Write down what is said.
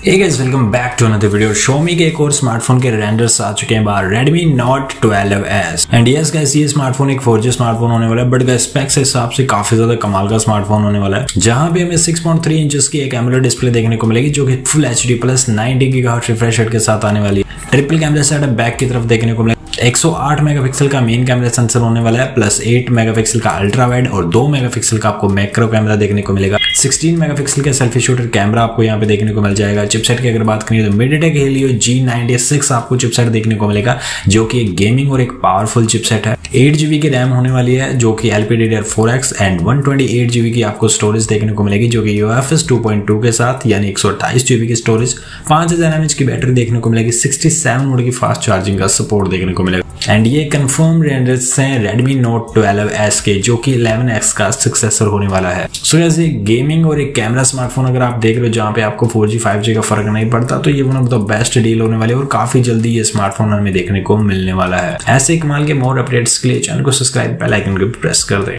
Hey guys, welcome back to another video. Xiaomi के एक और स्मार्टफोन के रेंडर्स आ चुके हैं बाहर, Redmi Note 12S। And yes guys, ये स्मार्टफोन एक 4G स्मार्टफोन होने वाला है, बट गाइस स्पेक्स के हिसाब से काफी ज्यादा कमाल का स्मार्टफोन होने वाला है, जहां पे हमें 6.3 इंचेस की एक एमोलेड डिस्प्ले देखने को मिलेगी, जो कि full HD plus 90 gigahertz refresh rate के साथ आने वाली है। ट्रिपल कैमरा सेटअप बैक की तरफ देखने को मिलेगा। 108 मेगापिक्सल का मेन कैमरा सेंसर होने वाला है, प्लस 8 मेगापिक्सल का अल्ट्रा वाइड और 2 मेगापिक्सल का आपको मैक्रो कैमरा देखने को मिलेगा। 16 मेगापिक्सल का सेल्फी शूटर कैमरा आपको यहाँ पे देखने को मिल जाएगा। चिपसेट की अगर बात करें तो MediaTek Helio G96 आपको चिपसेट देखने को मिलेगा, जो कि एक गेमिंग और एक पावरफुल चिपसेट है। 8GB की रैम होने वाली है, जो कि LPDDR4X एंड 128GB की आपको स्टोरेज देखने को मिलेगी, जो कि UFS 2.2 के साथ यानी 128GB की स्टोरेज। 5000 mAh की बैटरी देखने को मिलेगी। 67 वोल्ट की फास्ट चार्जिंग का सपोर्ट देखने को मिलेगा। एंड ये कंफर्म रेंडर्स हैं Redmi Note 12S के, जो कि 11X का सक्सेसर होने वाला है। सो ऐसे गेमिंग और एक कैमरा स्मार्टफोन अगर आप देख रहे हो जहाँ पे आपको 4G 5G का फर्क नहीं पड़ता, तो ये one of the best deal होने वाली है और काफी जल्दी ये स्मार्टफोन हमें देखने को मिलने वाला है। ऐसे कमाल के मोर अपडेट्स के लिए चैनल को सब्सक्राइब, बेल आइकन को प्रेस कर दें।